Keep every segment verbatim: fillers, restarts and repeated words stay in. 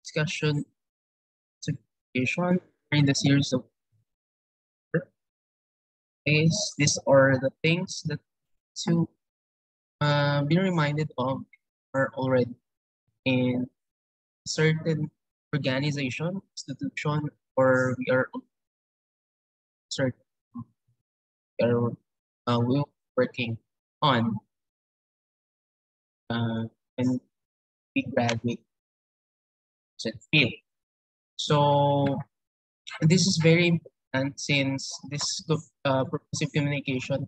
discussion in the series of is these are the things that to uh, be reminded of are already in certain organization, institution, or we are certain we are uh, we working on uh, when we graduate said field. So this is very important since this uh, purposive communication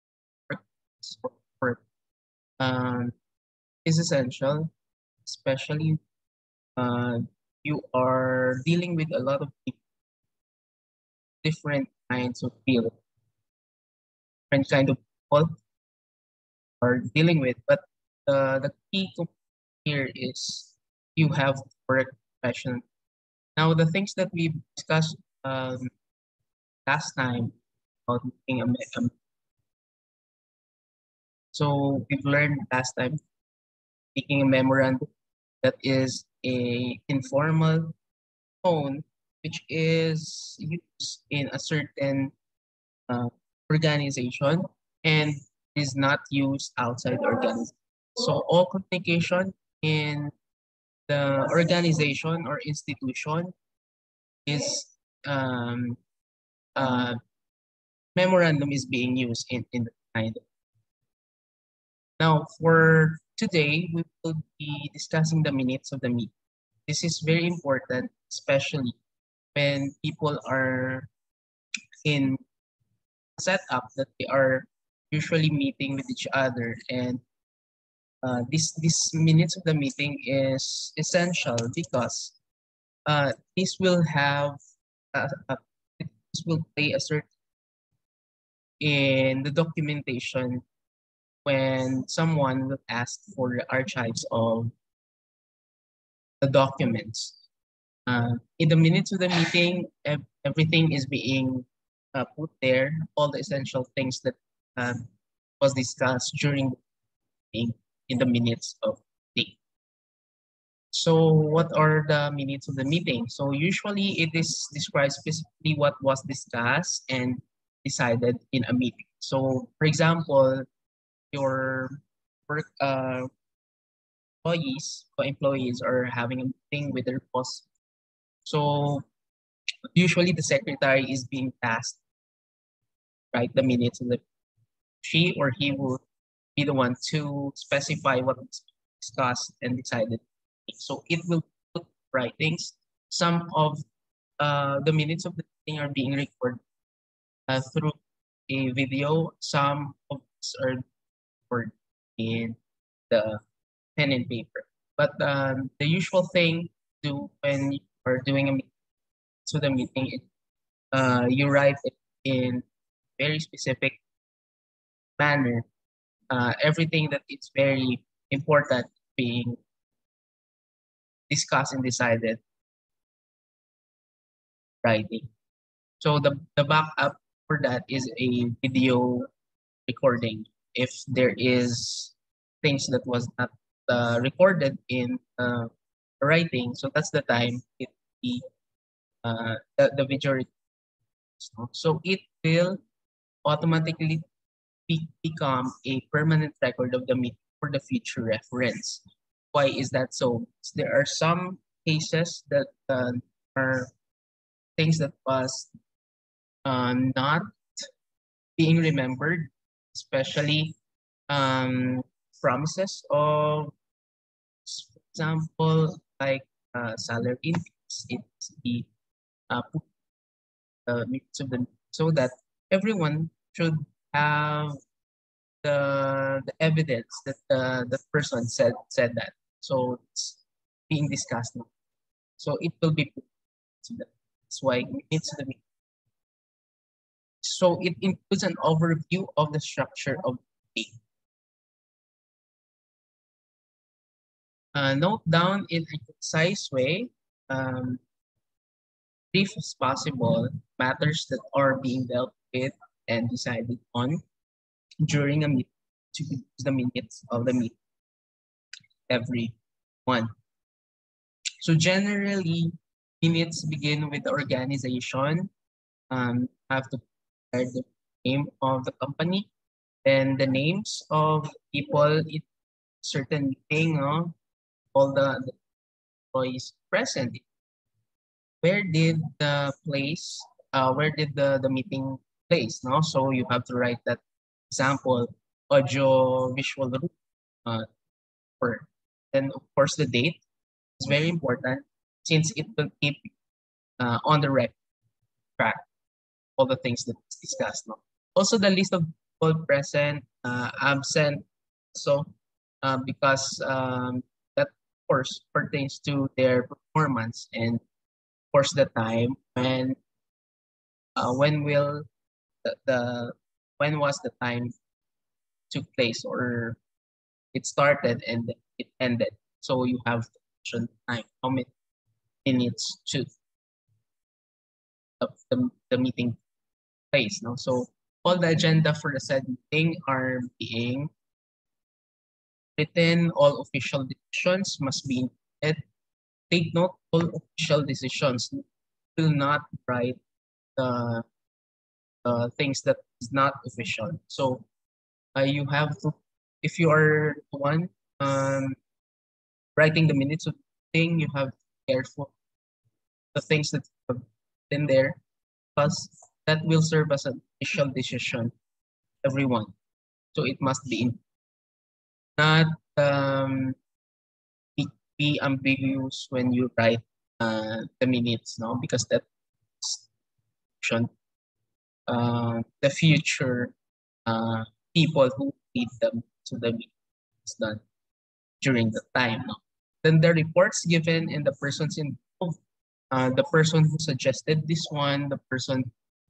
work um, is essential, especially uh, you are dealing with a lot of people, different kinds of field, different kind of people are dealing with. But uh, the key here is you have to work professionally. Now, the things that we discussed um, last time about making a, a so we've learned last time making a memorandum that is a informal tone which is used in a certain uh, organization and is not used outside the organization. So all communication in the organization or institution is um, uh, memorandum is being used in, in the kind. Now for today, we will be discussing the minutes of the meeting. This is very important, especially when people are in a setup that they are usually meeting with each other, and uh, this this minutes of the meeting is essential because uh, this will have uh, uh, this will play a certain in the documentation when someone will ask for the archives of the documents. Uh, in the minutes of the meeting, ev- everything is being uh, put there, all the essential things that uh, was discussed during the meeting in the minutes of the meeting. So what are the minutes of the meeting? So usually it is described specifically what was discussed and decided in a meeting. So for example, your work uh, employees or employees are having a meeting with their boss. So usually the secretary is being tasked write the minutes of the she or he will be the one to specify what was discussed and decided. So it will put writings. Some of uh, the minutes of the meeting are being recorded uh, through a video. Some of us are recorded in the pen and paper. But um, the usual thing to do when you are doing a meeting, so the meeting, it, uh, you write it in very specific manner. Uh, everything that is very important being discussed and decided writing. So the, the backup for that is a video recording. If there is things that was not uh, recorded in uh, writing, so that's the time it be uh, the, the video recording. So it will automatically be, become a permanent record of the meeting for the future reference. Why is that so? There are some cases that uh, are things that was uh, not being remembered, especially um, promises of, for example, like uh, salary increase. It's the uh, put the minutes of the so that everyone should have the the evidence that the the person said said that. So it's being discussed now. So it will be put to the that's why it's the so it includes an overview of the structure of the data. Uh, note down in a concise way, um, brief as possible, matters that are being dealt with and decided on during a meeting to use the minutes of the meeting every one. So generally, minutes begin with the organization. Um, have to prepare the name of the company, then the names of people in certain meeting, no? All the, the employees present. Where did the place, uh, where did the, the meeting place, no? So you have to write that example, audio visual room, uh, or then of course the date is very important since it will keep uh, on the record track all the things that is discussed. No? Also the list of people present, uh, absent, so uh, because um, that of course pertains to their performance and of course the time when uh, when will the, the when was the time took place or it started and it ended. So you have to mention time, how many minutes to of the, the meeting place. No? So all the agenda for the said meeting are being written, all official decisions must be included. Take note, all official decisions will not write the uh, things that is not official. So uh, you have to, if you are the one um, writing the minutes of the thing, you have to be careful the things that have been there, because that will serve as an official decision, everyone. So it must be in, not um, be, be ambiguous when you write uh, the minutes, no, because that uh, the future uh, people who lead them to the meetings done during the time. No? Then the reports given and the persons involved, uh, the person who suggested this one, the person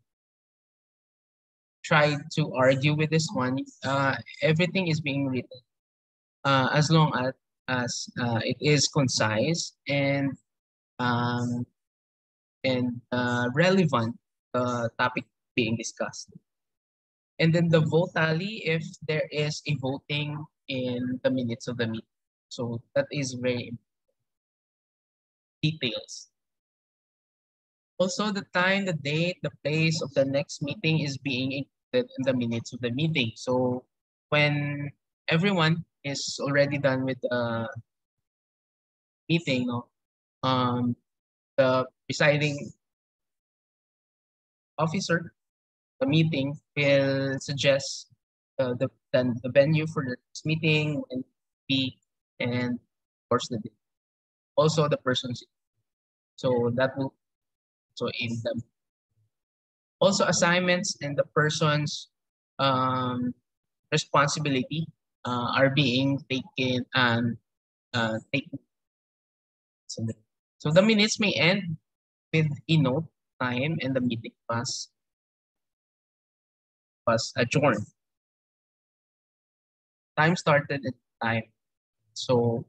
tried to argue with this one, uh, everything is being written uh, as long as, as uh, it is concise and um, and uh, relevant uh, topic being discussed. And then the vote tally if there is a voting in the minutes of the meeting. So that is very details. Also, the time, the date, the place of the next meeting is being included in the minutes of the meeting. So when everyone is already done with the meeting, no, um, the presiding officer, the meeting will suggest uh, the then the venue for the next meeting and be and of course the date. Also the persons. So that will so in them. Also assignments and the person's um, responsibility uh, are being taken and uh, taken. So the minutes may end with a note time and the meeting was was adjourned. Time started at time. So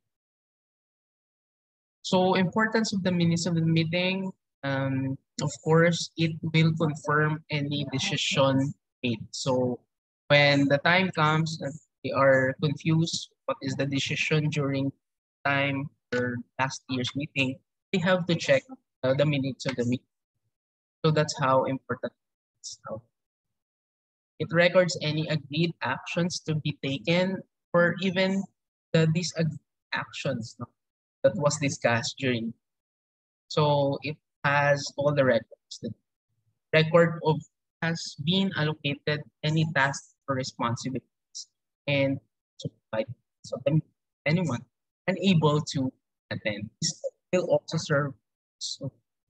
so importance of the minutes of the meeting. Um, of course, it will confirm any decision made. So when the time comes and they are confused, what is the decision during time or last year's meeting, they have to check uh, the minutes of the meeting. So that's how important it is. Now, it records any agreed actions to be taken or even the disagreed actions, no, that was discussed during. So it has all the records. The record of has been allocated any tasks or responsibilities and to provide so then anyone unable to attend. This will also serve as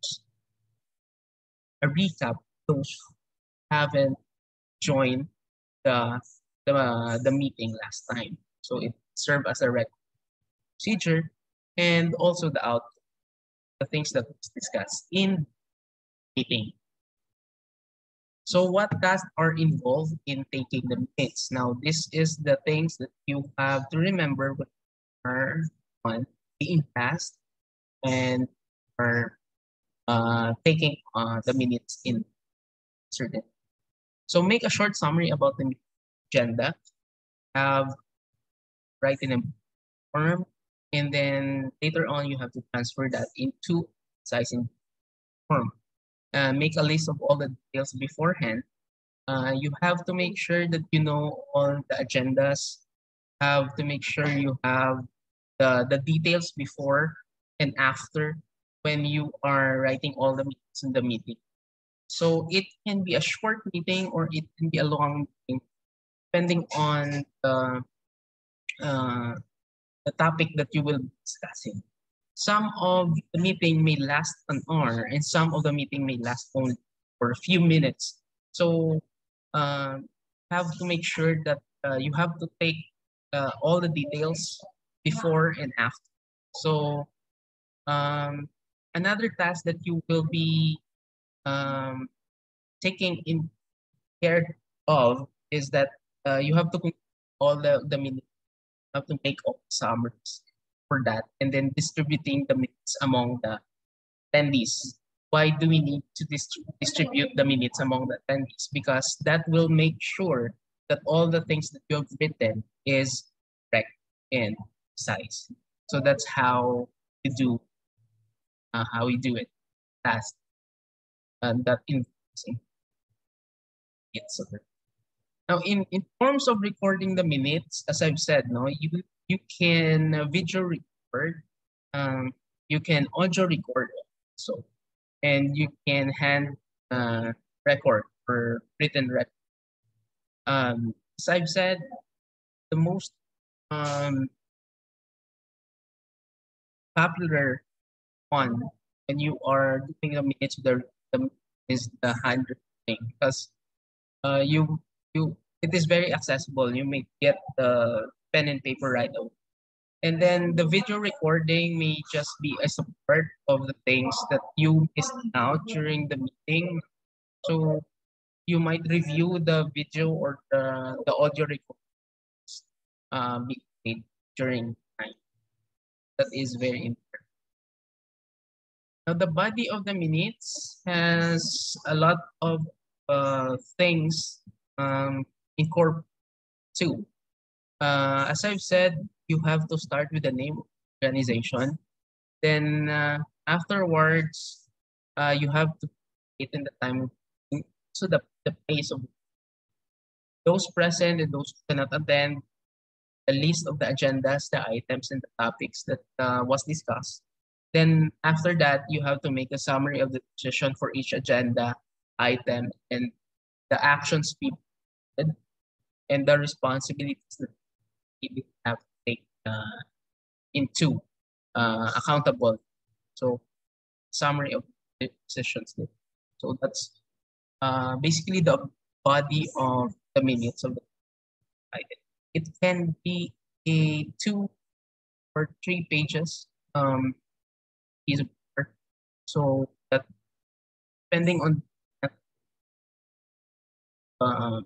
a recap of those who haven't joined the the, the meeting last time. So it served as a record procedure and also the out the things that was discussed in meeting. So what tasks are involved in taking the minutes? Now, this is the things that you have to remember when you are on being tasked and are uh, taking uh, the minutes in certain. So make a short summary about the agenda. Have write in a form And then later on, you have to transfer that into sizing form. Uh, make a list of all the details beforehand. Uh, you have to make sure that you know all the agendas. Have to make sure you have the, the details before and after when you are writing all the meetings in the meeting. So it can be a short meeting or it can be a long meeting, depending on the, uh, the topic that you will be discussing. Some of the meeting may last an hour and some of the meeting may last only for a few minutes. So uh, have to make sure that uh, you have to take uh, all the details before and after. So um, another task that you will be um, taking in care of is that uh, you have to complete all the, the minutes, you have to make all summaries for that and then distributing the minutes among the attendees. Why do we need to dist- distribute the minutes among the attendees? Because that will make sure that all the things that you have written is correct and precise. So that's how we do uh, how we do it. Task and that involves it. So now, in, in terms of recording the minutes, as I've said, no, you you can uh, video record, um, you can audio record, so and you can hand uh, record or written record. Um, as I've said, the most um, popular one when you are doing the minutes with the, the is the handwriting because uh, you you it is very accessible. You may get the pen and paper right away. And then the video recording may just be a support of the things that you missed out during the meeting. So you might review the video or the, the audio recordings uh, being made during time. That is very important. Now the body of the minutes has a lot of uh, things um, incorporated too. Uh, as I've said, you have to start with the name of the organization. Then uh, afterwards, uh, you have to it in the time, so the, the place of those present and those who cannot attend, the list of the agendas, the items, and the topics that uh, was discussed. Then after that, you have to make a summary of the decision for each agenda item and the actions people did and the responsibilities that people have to take uh, into uh, accountable. So summary of the decisions. So that's uh, basically the body of the minutes of the item. It can be a two or three pages um, piece of paper. So that depending on that uh,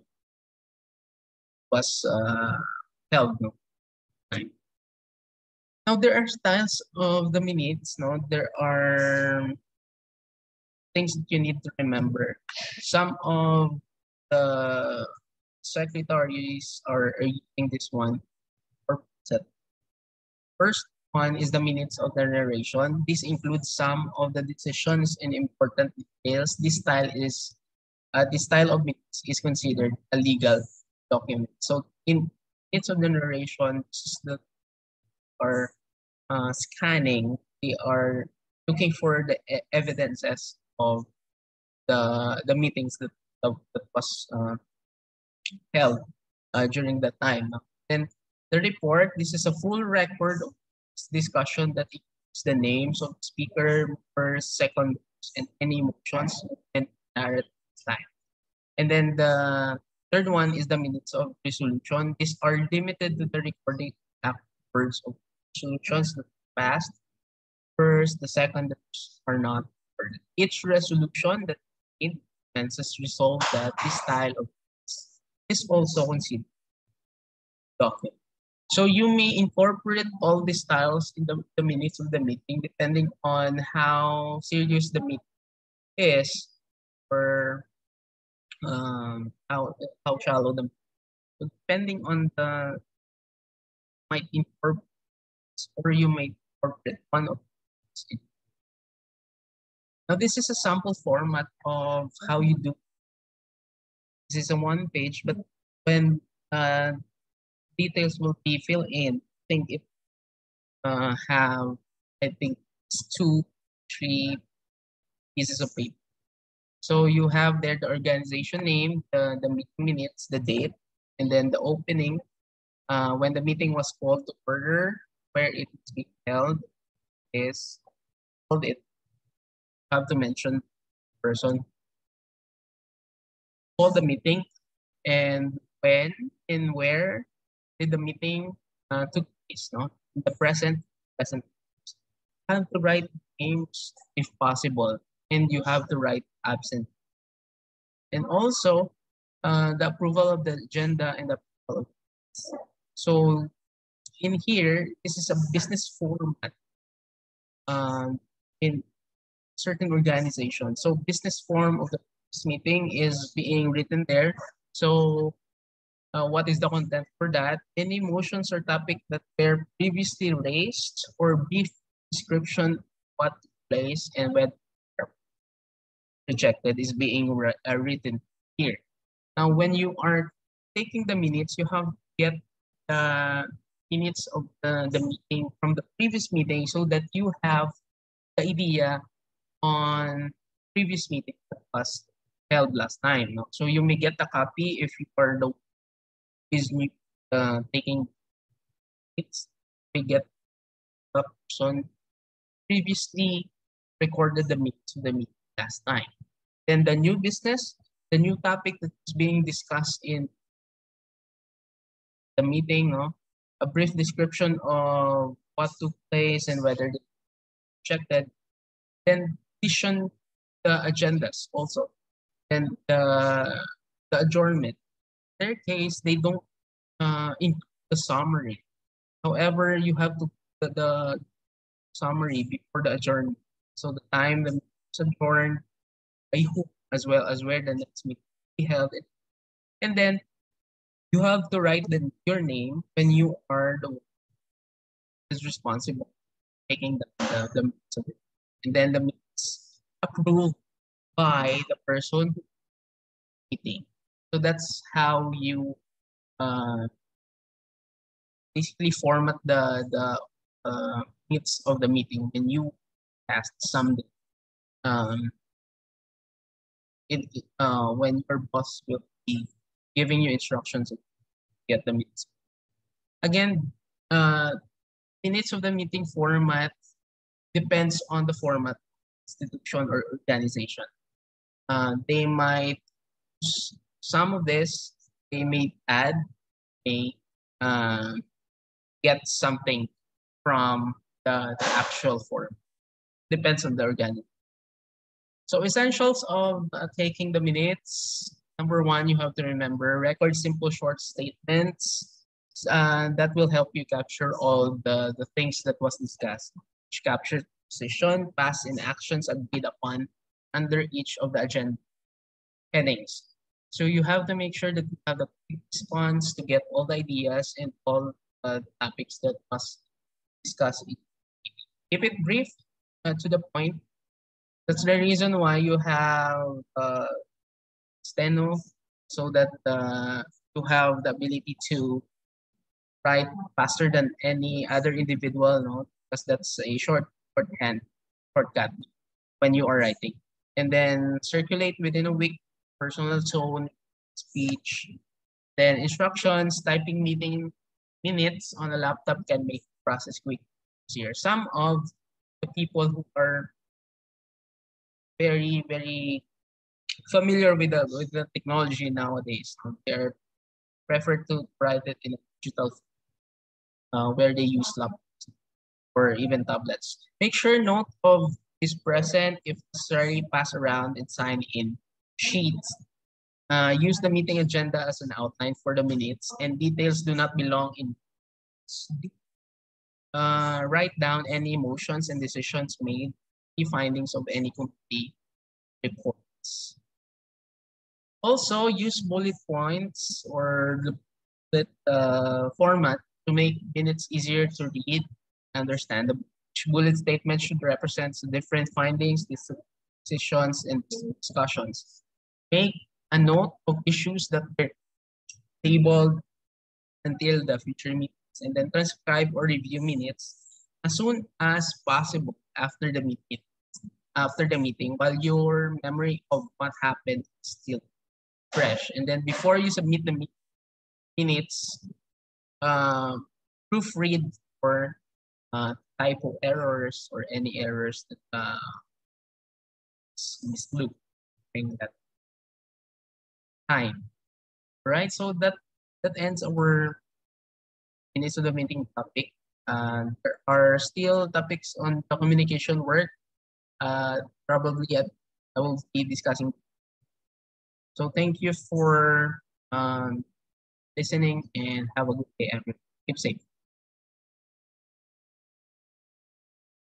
was uh, held. No? Time. Now there are styles of the minutes. No, there are things that you need to remember. Some of the secretaries are, are using this one or set. First one is the minutes of the narration. This includes some of the decisions and important details. This style is uh, this style of minutes is considered a legal document. So in minutes of the narration, this is the are uh, scanning. They are looking for the e- evidences of the the meetings that that, that was uh, held uh, during that time. Then the report, this is a full record of this discussion that includes the names of speaker, first, second, and any motions and narrative time. And then the third one is the minutes of resolution. These are limited to the recording afterwards of resolutions that passed. First, the second are not. Each resolution that influences resolve that this style of is also considered document. So you may incorporate all the styles in the, the minutes of the meeting depending on how serious the meeting is or um, how how shallow the so depending on the might incorporate or you may incorporate one of these. Now, this is a sample format of how you do. This is a one page, but when uh, details will be filled in, I think it uh, have, I think, it's two, three pieces of paper. So you have there the organization name, the, the meeting minutes, the date, and then the opening, uh, when the meeting was called to order, where it is being held, is called it. You have to mention person, call the meeting, and when and where did the meeting uh, took place, no? The present, present. You have to write names if possible, and you have to write absent. And also, uh, the approval of the agenda and the approval of so in here, this is a business format um, in certain organizations. So business form of the meeting is being written there. So uh, what is the content for that? Any motions or topic that were previously raised or brief description what took place and when rejected is being uh, written here. Now, when you are taking the minutes, you have to get the minutes of the, the meeting from the previous meeting so that you have the idea on previous meeting that was held last time. No? So you may get a copy if you are the is new uh, taking it. We get the person previously recorded the meeting the meeting last time. Then the new business, the new topic that is being discussed in the meeting, no? A brief description of what took place and whether they checked it. Then vision the agendas also. And the, the adjournment. In their case, they don't uh, include the summary. However, you have to put the, the summary before the adjournment. So the time the meeting is adjourned, by who, as well as where the next meeting will be held. And then you have to write the, your name when you are the one who is responsible for taking the, the, the minutes of it. And then the minutes approved by the person meeting. So that's how you uh, basically format the the uh, minutes of the meeting when you ask something. Um, it, uh, when your boss will be giving you instructions to get the minutes. Again, uh, minutes of the meeting format depends on the format, institution or organization. Uh, they might, some of this, they may add, may uh, get something from the, the actual form. Depends on the organization. So essentials of uh, taking the minutes. Number one, you have to remember record simple short statements uh, that will help you capture all the, the things that was discussed. Which capture position, past in actions agreed upon under each of the agenda headings. So you have to make sure that you have the response to get all the ideas and all uh, topics that was discussed. Keep it brief uh, to the point. That's the reason why you have uh, steno, so that uh, you have the ability to write faster than any other individual, no? Because that's a short shorthand, shortcut when you are writing. And then circulate within a week, personal tone, speech, then instructions, typing meeting minutes on a laptop can make the process quick easier. Some of the people who are very, very familiar with the with the technology nowadays, they're prefer to write it in a digital uh, where they use laptops or even tablets. Make sure note of is present if necessary, pass around and sign in sheets. Uh, use the meeting agenda as an outline for the minutes, and details do not belong in. Uh, write down any motions and decisions made, key findings of any committee reports. Also, use bullet points or the bullet uh, format to make minutes easier to read understand the each bullet statement should represent the different findings, decisions, and discussions. Make a note of issues that were tabled until the future meetings, and then transcribe or review minutes as soon as possible after the meeting. After the meeting, while your memory of what happened is still fresh, and then before you submit the minutes, uh, proofread for uh, typo errors or any errors that uh, mislooked during that time. Right, so that that ends our minutes of the meeting topic. Uh, there are still topics on the communication work. Uh, probably at, I will be discussing. So thank you for um, listening and have a good day, everyone. Keep safe.